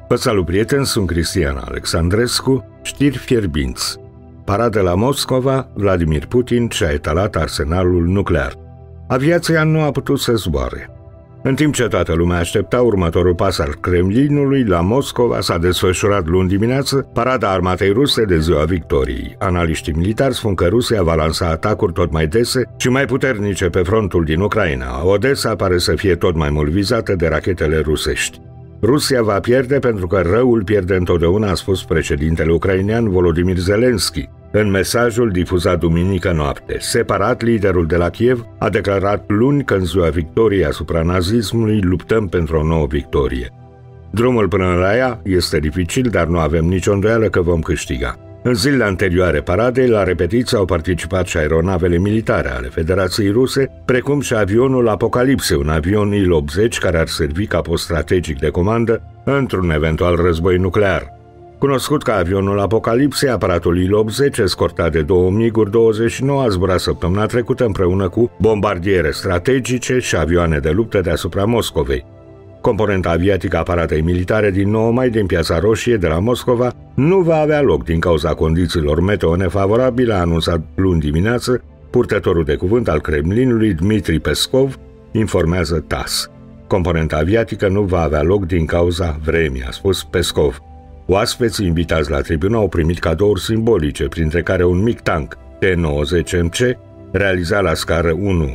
Vă salut, prieteni, sunt Cristian Alexandrescu. Știri fierbinți. Paradă la Moscova, Vladimir Putin și-a etalat arsenalul nuclear. Aviația nu a putut să zboare. În timp ce toată lumea aștepta următorul pas al Kremlinului, la Moscova s-a desfășurat luni dimineață parada armatei ruse de Ziua Victoriei. Analiștii militari spun că Rusia va lansa atacuri tot mai dese și mai puternice pe frontul din Ucraina. Odessa pare să fie tot mai mult vizată de rachetele rusești. Rusia va pierde pentru că răul pierde întotdeauna, a spus președintele ucrainean Volodymyr Zelensky în mesajul difuzat duminică noapte. Separat, liderul de la Kiev a declarat luni că în Ziua Victoriei asupra nazismului luptăm pentru o nouă victorie. Drumul până la ea este dificil, dar nu avem nicio îndoială că vom câștiga. În zilele anterioare paradei, la repetiții au participat și aeronavele militare ale Federației Ruse, precum și avionul Apocalipse, un avion Il-80 care ar servi ca post strategic de comandă într-un eventual război nuclear. Cunoscut ca avionul Apocalipse, aparatul Il-80, escortat de 2 MiG-uri 29, a zburat săptămâna trecută împreună cu bombardiere strategice și avioane de luptă deasupra Moscovei. Componenta aviatică a aparatei militare din 9 mai din Piața Roșie de la Moscova nu va avea loc din cauza condițiilor meteo nefavorabile, a anunțat luni dimineață purtătorul de cuvânt al Kremlinului Dmitri Peskov, informează TASS. Componenta aviatică nu va avea loc din cauza vremii, a spus Peskov. Oaspeții invitați la tribună au primit cadouri simbolice, printre care un mic tank T-90MC, realizat la scară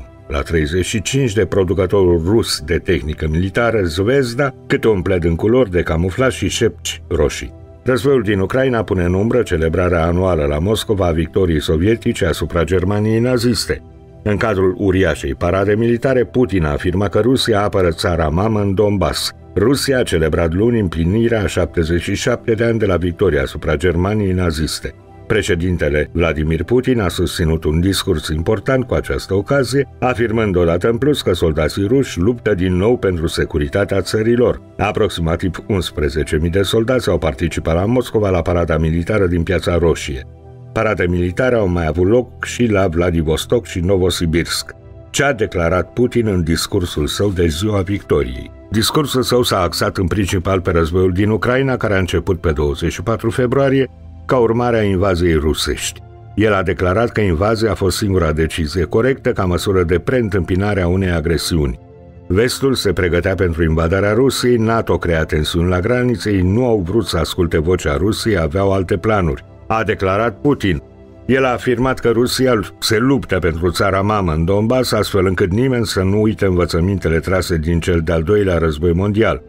1:35 de producătorul rus de tehnică militară Zvezda, câte un pled în culori de camuflaj și șepci roșii. Războiul din Ucraina pune în umbră celebrarea anuală la Moscova a victoriei sovietice asupra Germaniei naziste. În cadrul uriașei parade militare, Putin a afirmat că Rusia apără țara mamă în Donbass. Rusia a celebrat luni împlinirea a 77 de ani de la victoria asupra Germaniei naziste. Președintele Vladimir Putin a susținut un discurs important cu această ocazie, afirmând odată în plus că soldații ruși luptă din nou pentru securitatea țărilor. Aproximativ 11.000 de soldați au participat la Moscova la parada militară din Piața Roșie. Parade militare au mai avut loc și la Vladivostok și Novosibirsk. Ce a declarat Putin în discursul său de Ziua Victoriei? Discursul său s-a axat în principal pe războiul din Ucraina, care a început pe 24 februarie, ca urmare a invaziei rusești. El a declarat că invazia a fost singura decizie corectă ca măsură de preîntâmpinare a unei agresiuni. Vestul se pregătea pentru invadarea Rusiei, NATO crea tensiuni la granițe, ei nu au vrut să asculte vocea Rusiei, aveau alte planuri, a declarat Putin. El a afirmat că Rusia se luptă pentru țara mamă în Donbass, astfel încât nimeni să nu uite învățămintele trase din cel de-al doilea război mondial.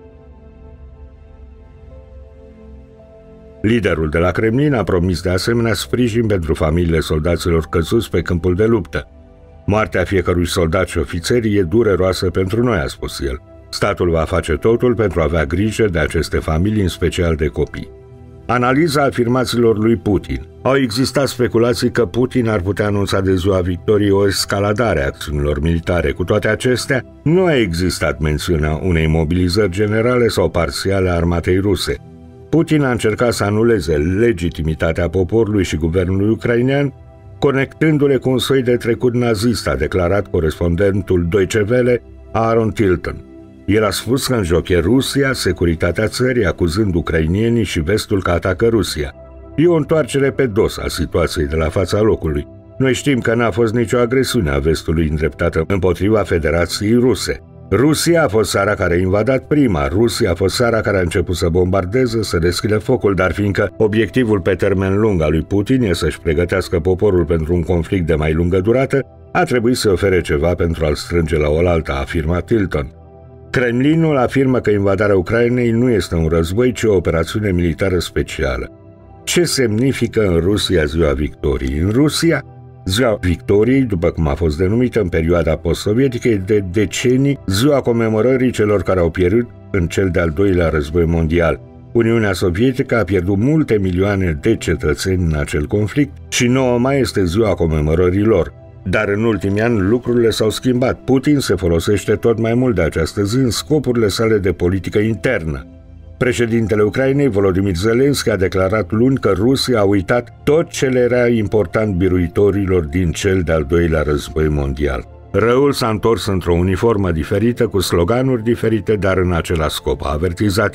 Liderul de la Kremlin a promis de asemenea sprijin pentru familiile soldaților căzuți pe câmpul de luptă. Moartea fiecărui soldat și ofițer e dureroasă pentru noi, a spus el. Statul va face totul pentru a avea grijă de aceste familii, în special de copii. Analiza afirmațiilor lui Putin. Au existat speculații că Putin ar putea anunța de Ziua Victoriei o escaladare a acțiunilor militare. Cu toate acestea, nu a existat mențiunea unei mobilizări generale sau parțiale a armatei ruse. Putin a încercat să anuleze legitimitatea poporului și guvernului ucrainean, conectându-le cu un soi de trecut nazist, a declarat corespondentul Deutsche Welle Aaron Tilton. El a spus că în joc e Rusia, securitatea țării, acuzând ucrainienii și vestul că atacă Rusia. E o întoarcere pe dos a situației de la fața locului. Noi știm că n-a fost nicio agresiune a vestului îndreptată împotriva Federației Ruse. Rusia a fost țara care a invadat prima, Rusia a fost țara care a început să bombardeze, să deschidă focul, dar fiindcă obiectivul pe termen lung al lui Putin e să-și pregătească poporul pentru un conflict de mai lungă durată, a trebuit să ofere ceva pentru a-l strânge la oaltă, a afirmat Tilton. Kremlinul afirmă că invadarea Ucrainei nu este un război, ci o operațiune militară specială. Ce semnifică în Rusia Ziua Victoriei? În Rusia, Ziua Victoriei, după cum a fost denumită în perioada post-sovietică, e de decenii ziua comemorării celor care au pierdut în cel de-al doilea război mondial. Uniunea Sovietică a pierdut multe milioane de cetățeni în acel conflict și 9 mai este ziua comemorării lor. Dar în ultimii ani lucrurile s-au schimbat. Putin se folosește tot mai mult de această zi în scopurile sale de politică internă. Președintele Ucrainei, Volodymyr Zelensky, a declarat luni că Rusia a uitat tot ce le era important biruitorilor din cel de-al doilea război mondial. Răul s-a întors într-o uniformă diferită, cu sloganuri diferite, dar în același scop, a avertizat el.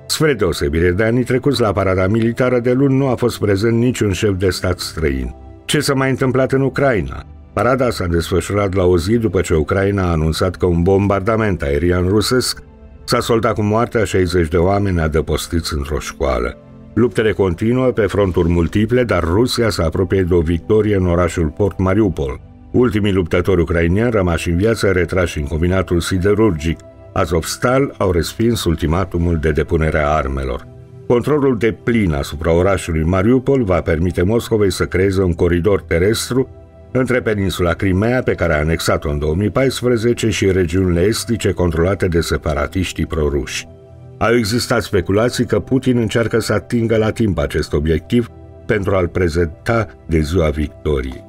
Spre deosebire de anii trecuți, la parada militară de luni nu a fost prezent niciun șef de stat străin. Ce s-a mai întâmplat în Ucraina? Parada s-a desfășurat la o zi după ce Ucraina a anunțat că un bombardament aerian rusesc s-a soldat cu moartea 60 de oameni adăpostiți într-o școală. Luptele continuă pe fronturi multiple, dar Rusia se apropie de o victorie în orașul port Mariupol. Ultimii luptători ucrainieni rămași în viață, retrași în combinatul siderurgic Azovstal, au respins ultimatumul de depunere a armelor. Controlul deplin asupra orașului Mariupol va permite Moscovei să creeze un coridor terestru între peninsula Crimea, pe care a anexat-o în 2014, și regiunile estice controlate de separatiștii proruși. Au existat speculații că Putin încearcă să atingă la timp acest obiectiv pentru a-l prezenta de ziua victoriei.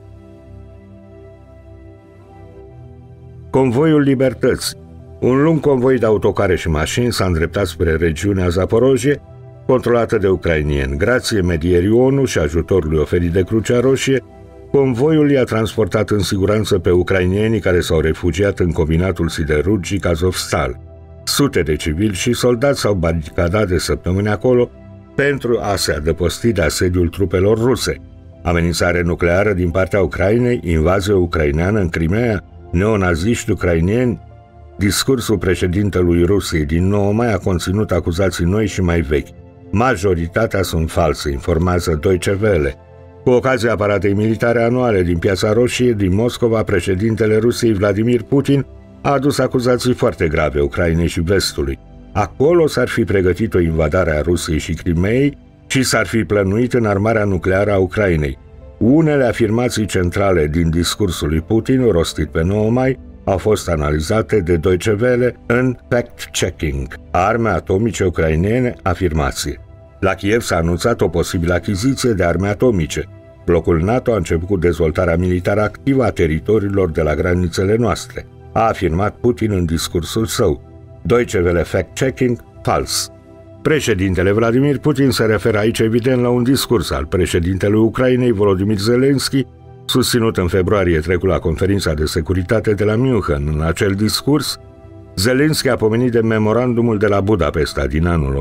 Convoiul Libertății. Un lung convoi de autocare și mașini s-a îndreptat spre regiunea Zaporojie, controlată de ucrainieni. Grație medierii ONU și ajutorului oferit de Crucea Roșie, convoiul i-a transportat în siguranță pe ucrainienii care s-au refugiat în combinatul siderurgic Azovstal. Sute de civili și soldați s-au baricadat de săptămâni acolo pentru a se adăposti de asediul trupelor ruse. Amenințare nucleară din partea Ucrainei, invazie ucraineană în Crimea, neonaziști ucrainieni. Discursul președintelui Rusiei din 9 mai a conținut acuzații noi și mai vechi. Majoritatea sunt false, informează Deutsche Welle. Cu ocazia paradei militare anuale din Piața Roșie din Moscova, președintele Rusiei Vladimir Putin a adus acuzații foarte grave Ucrainei și Vestului. Acolo s-ar fi pregătit o invadare a Rusiei și Crimeei și s-ar fi plănuit înarmarea nucleară a Ucrainei. Unele afirmații centrale din discursul lui Putin, rostit pe 9 mai, au fost analizate de Deutsche Welle în fact-checking. Arme atomice ucrainene, afirmație. La Kiev s-a anunțat o posibilă achiziție de arme atomice. Blocul NATO a început cu dezvoltarea militară activă a teritoriilor de la granițele noastre, a afirmat Putin în discursul său. Deutsche Welle fact-checking, fals. Președintele Vladimir Putin se referă aici evident la un discurs al președintelui Ucrainei Volodymyr Zelensky, susținut în februarie trecut la conferința de securitate de la München. În acel discurs, Zelensky a pomenit de memorandumul de la Budapesta din anul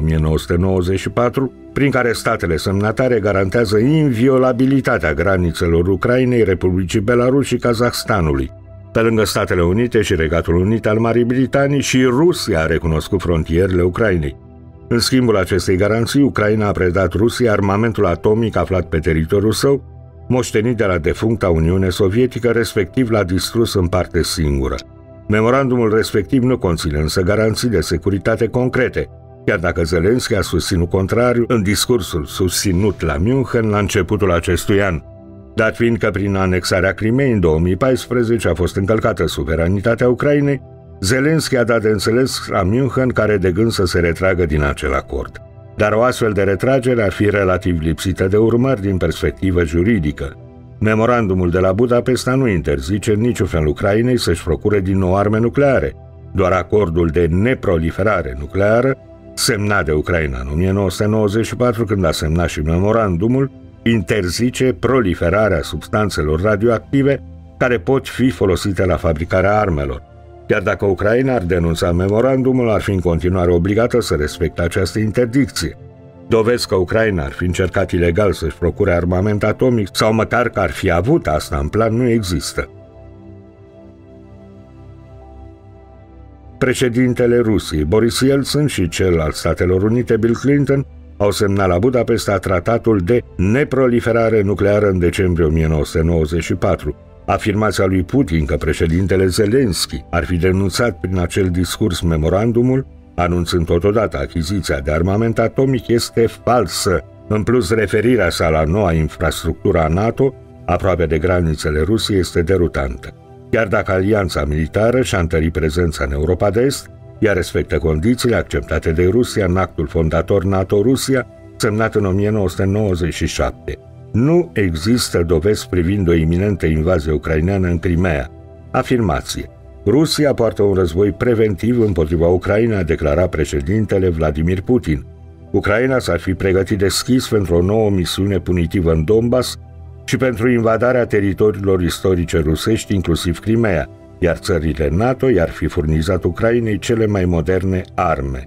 1994, prin care statele semnatare garantează inviolabilitatea granițelor Ucrainei, Republicii Belarus și Kazahstanului. Pe lângă Statele Unite și Regatul Unit al Marii Britanii, și Rusia a recunoscut frontierele Ucrainei. În schimbul acestei garanții, Ucraina a predat Rusiei armamentul atomic aflat pe teritoriul său, moștenit de la defuncta Uniune Sovietică, respectiv l-a distrus în parte singură. Memorandumul respectiv nu conține însă garanții de securitate concrete, chiar dacă Zelensky a susținut contrariul în discursul susținut la München la începutul acestui an. Dat fiind că prin anexarea Crimeei în 2014 a fost încălcată suveranitatea Ucrainei, Zelensky a dat de înțeles la München că are de gând să se retragă din acel acord. Dar o astfel de retragere ar fi relativ lipsită de urmări din perspectivă juridică. Memorandumul de la Budapesta nu interzice în niciun fel Ucrainei să-și procure din nou arme nucleare. Doar acordul de neproliferare nucleară, semnat de Ucraina în 1994, când a semnat și memorandumul, interzice proliferarea substanțelor radioactive care pot fi folosite la fabricarea armelor. Chiar dacă Ucraina ar denunța memorandumul, ar fi în continuare obligată să respecte această interdicție. Dovezi că Ucraina ar fi încercat ilegal să-și procure armament atomic sau măcar că ar fi avut asta în plan nu există. Președintele Rusiei, Boris Yeltsin, și cel al Statelor Unite, Bill Clinton, au semnat la Budapesta tratatul de neproliferare nucleară în decembrie 1994. Afirmația lui Putin că președintele Zelensky ar fi denunțat prin acel discurs memorandumul, anunțând totodată achiziția de armament atomic, este falsă. În plus, referirea sa la noua infrastructură a NATO, aproape de granițele Rusiei, este derutantă. Chiar dacă alianța militară și-a întărit prezența în Europa de Est, ea respectă condițiile acceptate de Rusia în actul fondator NATO-Rusia, semnat în 1997. Nu există dovezi privind o iminentă invazie ucraineană în Crimea. Afirmație. Rusia poartă un război preventiv împotriva Ucrainei, a declarat președintele Vladimir Putin. Ucraina s-ar fi pregătit deschis pentru o nouă misiune punitivă în Donbass și pentru invadarea teritoriilor istorice rusești, inclusiv Crimea, iar țările NATO i-ar fi furnizat Ucrainei cele mai moderne arme.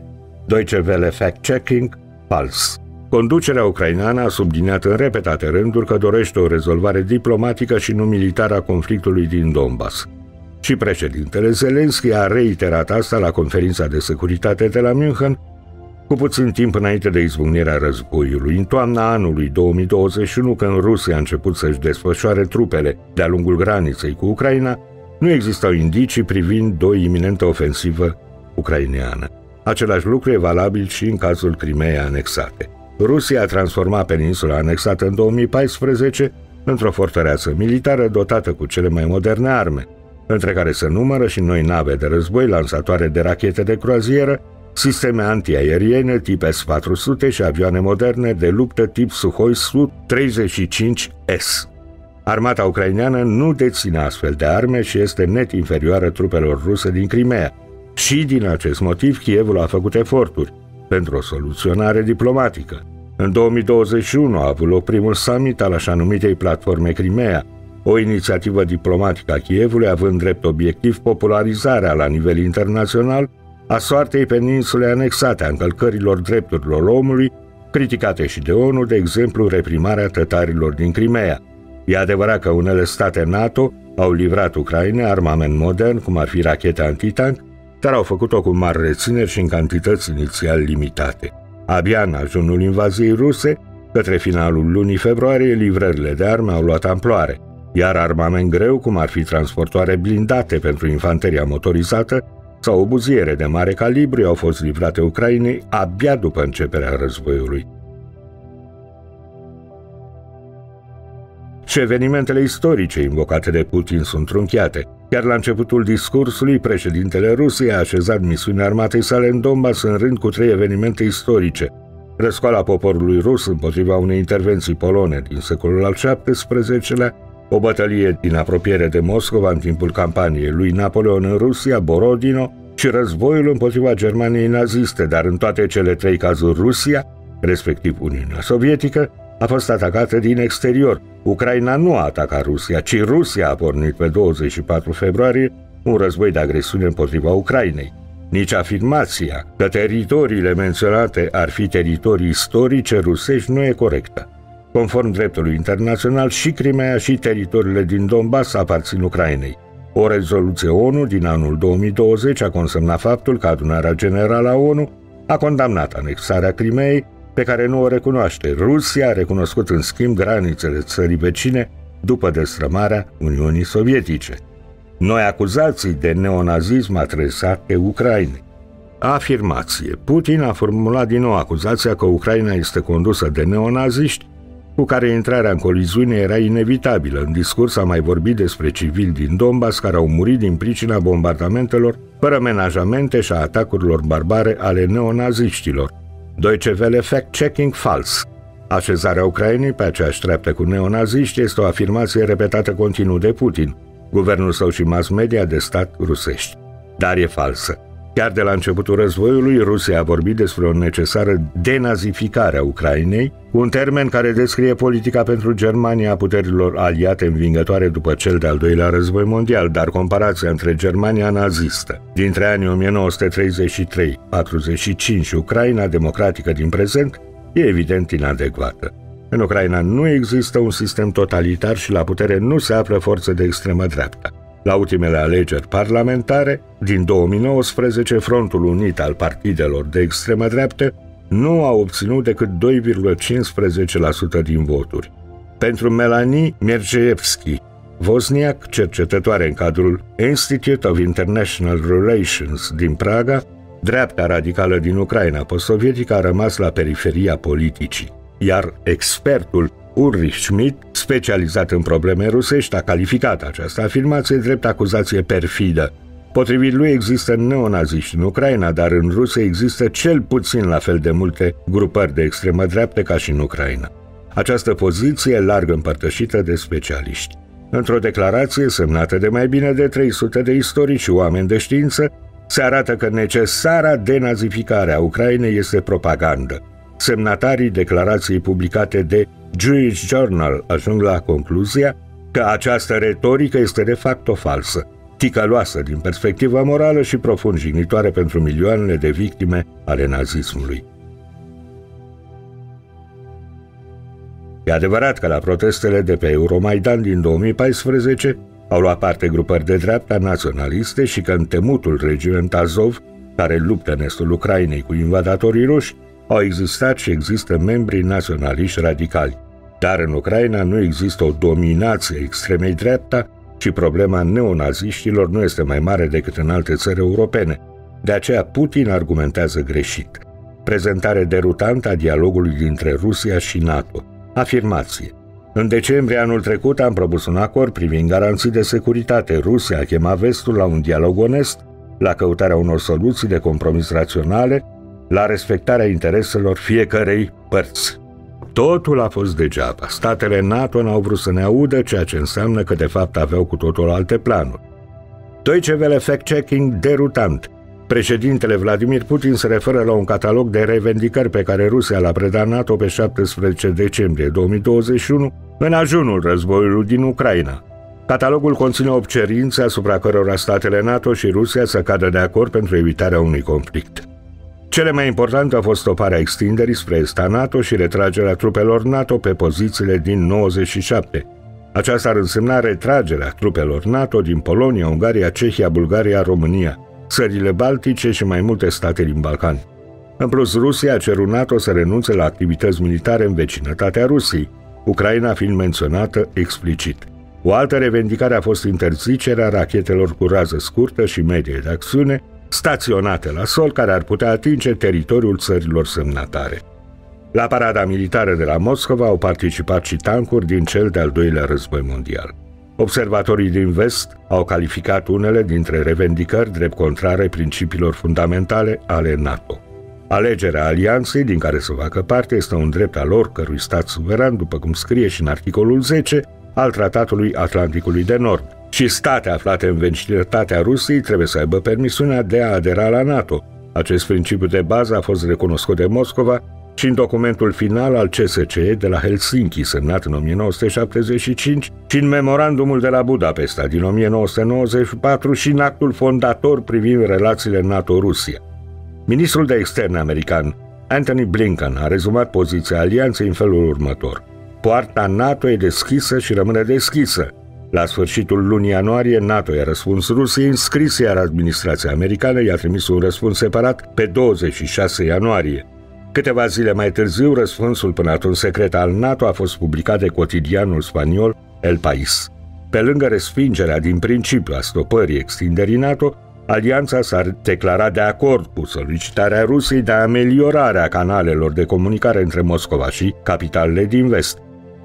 Deutsche Welle fact-checking, fals. Conducerea ucraineană a subliniat în repetate rânduri că dorește o rezolvare diplomatică și nu militară a conflictului din Donbass. Și președintele Zelensky a reiterat asta la conferința de securitate de la München, cu puțin timp înainte de izbucnirea războiului. În toamna anului 2021, când Rusia a început să-și desfășoare trupele de-a lungul graniței cu Ucraina, nu existau indicii privind o iminentă ofensivă ucraineană. Același lucru e valabil și în cazul Crimeei anexate. Rusia a transformat peninsula anexată în 2014 într-o fortăreață militară dotată cu cele mai moderne arme, între care se numără și noi nave de război, lansatoare de rachete de croazieră, sisteme antiaeriene tip S-400 și avioane moderne de luptă tip Sukhoi Su-35S. Armata ucraineană nu deține astfel de arme și este net inferioară trupelor ruse din Crimea. Și din acest motiv Kievul a făcut eforturi pentru o soluționare diplomatică. În 2021 a avut loc primul summit al așa numitei platforme Crimea, o inițiativă diplomatică a Kievului având drept obiectiv popularizarea la nivel internațional a soartei peninsulei anexate, a încălcărilor drepturilor omului, criticate și de ONU, de exemplu reprimarea tătarilor din Crimea. E adevărat că unele state NATO au livrat Ucrainei armament modern, cum ar fi rachete antitank, dar au făcut-o cu mari rețineri și în cantități inițial limitate. Abia în ajunul invaziei ruse, către finalul lunii februarie, livrările de arme au luat amploare, iar armament greu, cum ar fi transportoare blindate pentru infanteria motorizată sau obuziere de mare calibru, au fost livrate Ucrainei abia după începerea războiului. Și evenimentele istorice invocate de Putin sunt trunchiate. Chiar la începutul discursului, președintele Rusiei a așezat misiunea armatei sale în Donbass în rând cu 3 evenimente istorice: răscoala poporului rus împotriva unei intervenții polone din secolul al XVII-lea, o bătălie din apropiere de Moscova în timpul campaniei lui Napoleon în Rusia, Borodino, și războiul împotriva Germaniei naziste, dar în toate cele 3 cazuri Rusia, respectiv Uniunea Sovietică, a fost atacată din exterior. Ucraina nu a atacat Rusia, ci Rusia a pornit pe 24 februarie un război de agresiune împotriva Ucrainei. Nici afirmația că teritoriile menționate ar fi teritorii istorice rusești nu e corectă. Conform dreptului internațional, și Crimea și teritoriile din Donbass aparțin Ucrainei. O rezoluție ONU din anul 2020 a consemnat faptul că Adunarea Generală a ONU a condamnat anexarea Crimeei, pe care nu o recunoaște. Rusia a recunoscut în schimb granițele țării vecine după destrămarea Uniunii Sovietice. Noi acuzații de neonazism adresate Ucrainei. Afirmație. Putin a formulat din nou acuzația că Ucraina este condusă de neonaziști, cu care intrarea în coliziune era inevitabilă. În discurs a mai vorbit despre civili din Donbass care au murit din pricina bombardamentelor fără menajamente și a atacurilor barbare ale neonaziștilor. Deutsche Welle fact-checking, fals. Așezarea Ucrainei pe aceeași treaptă cu neonaziști este o afirmație repetată continuu de Putin, guvernul său și mass media de stat rusești. Dar e falsă. Chiar de la începutul războiului, Rusia a vorbit despre o necesară denazificare a Ucrainei, un termen care descrie politica pentru Germania a puterilor aliate învingătoare după cel de-al doilea război mondial, dar comparația între Germania nazistă dintre anii 1933-45 și Ucraina democratică din prezent e evident inadecvată. În Ucraina nu există un sistem totalitar și la putere nu se află forțe de extremă dreapta. La ultimele alegeri parlamentare din 2019, Frontul Unit al partidelor de extremă dreaptă nu a obținut decât 2,15% din voturi. Pentru Melanie Mierjevski, Wozniak, cercetătoare în cadrul Institute of International Relations din Praga, dreapta radicală din Ucraina post-sovietică a rămas la periferia politicii, iar expertul Ulrich Schmidt, specializat în probleme rusești, a calificat această afirmație drept acuzație perfidă. Potrivit lui, există neonaziști în Ucraina, dar în Rusia există cel puțin la fel de multe grupări de extremă dreaptă ca și în Ucraina. Această poziție e larg împărtășită de specialiști. Într-o declarație semnată de mai bine de 300 de istorici și oameni de știință, se arată că necesara denazificare a Ucrainei este propagandă. Semnatarii declarației publicate de Jewish Journal ajung la concluzia că această retorică este de fapt o falsă. ticăloasă din perspectivă morală și profund jignitoare pentru milioanele de victime ale nazismului. E adevărat că la protestele de pe Euromaidan din 2014 au luat parte grupări de dreapta naționaliste și că în temutul regiment Azov, care luptă în estul Ucrainei cu invadatorii ruși, au existat și există membri naționaliști radicali. Dar în Ucraina nu există o dominație extremei dreapta și problema neonaziștilor nu este mai mare decât în alte țări europene. De aceea Putin argumentează greșit. Prezentare derutantă a dialogului dintre Rusia și NATO. Afirmație. În decembrie anul trecut am propus un acord privind garanții de securitate. Rusia a chemat vestul la un dialog onest, la căutarea unor soluții de compromis raționale, la respectarea intereselor fiecărei părți. Totul a fost degeaba. Statele NATO n-au vrut să ne audă, ceea ce înseamnă că de fapt aveau cu totul alte planuri. Deutsche Welle fact-checking derutant. Președintele Vladimir Putin se referă la un catalog de revendicări pe care Rusia l-a predat NATO pe 17 decembrie 2021 în ajunul războiului din Ucraina. Catalogul conține 8 cerințe asupra cărora statele NATO și Rusia să cadă de acord pentru evitarea unui conflict. Cele mai importante au fost stoparea extinderii spre est a NATO și retragerea trupelor NATO pe pozițiile din 97. Aceasta ar însemna retragerea trupelor NATO din Polonia, Ungaria, Cehia, Bulgaria, România, țările Baltice și mai multe state din Balcani. În plus, Rusia a cerut NATO să renunțe la activități militare în vecinătatea Rusiei, Ucraina fiind menționată explicit. O altă revendicare a fost interzicerea rachetelor cu rază scurtă și medie de acțiune staționate la sol, care ar putea atinge teritoriul țărilor semnatare. La parada militară de la Moscova au participat și tancuri din cel de-al doilea război mondial. Observatorii din vest au calificat unele dintre revendicări drept contrare principiilor fundamentale ale NATO. Alegerea alianței din care să facă parte este un drept al oricărui stat suveran, după cum scrie și în articolul 10 al Tratatului Atlanticului de Nord, și state aflate în vecinătatea Rusiei trebuie să aibă permisiunea de a adera la NATO. Acest principiu de bază a fost recunoscut de Moscova și în documentul final al CSCE de la Helsinki, semnat în 1975, și în memorandumul de la Budapesta din 1994 și în actul fondator privind relațiile NATO-Rusia. Ministrul de externe american, Antony Blinken, a rezumat poziția alianței în felul următor. Poarta NATO e deschisă și rămâne deschisă. La sfârșitul lunii ianuarie, NATO i-a răspuns Rusiei în scris, iar administrația americană i-a trimis un răspuns separat pe 26 ianuarie. Câteva zile mai târziu, răspunsul până atunci secret al NATO a fost publicat de cotidianul spaniol El País. Pe lângă respingerea din principiu a stopării extinderii NATO, alianța s-a declarat de acord cu solicitarea Rusiei de ameliorarea canalelor de comunicare între Moscova și capitalele din vest.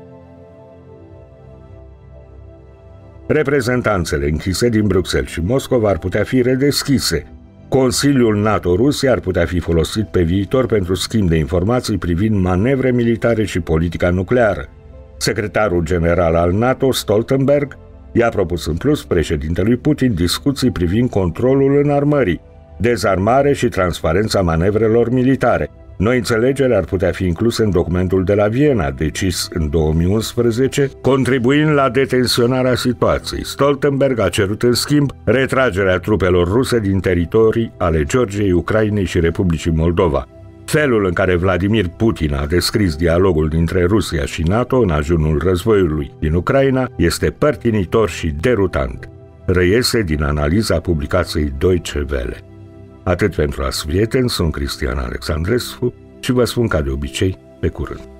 Reprezentanțele închise din Bruxelles și Moscova ar putea fi redeschise. Consiliul NATO-Rusia ar putea fi folosit pe viitor pentru schimb de informații privind manevre militare și politica nucleară. Secretarul general al NATO, Stoltenberg, i-a propus în plus președintelui Putin discuții privind controlul înarmării, dezarmare și transparența manevrelor militare. Noi înțelegeri ar putea fi incluse în documentul de la Viena, decis în 2011, contribuind la detensionarea situației. Stoltenberg a cerut în schimb retragerea trupelor ruse din teritorii ale Georgiei, Ucrainei și Republicii Moldova. Felul în care Vladimir Putin a descris dialogul dintre Rusia și NATO în ajunul războiului din Ucraina este părtinitor și derutant. Reiese din analiza publicației Deutsche Welle. Atât pentru azi, prieteni, sunt Cristian Alexandrescu și vă spun ca de obicei, pe curând.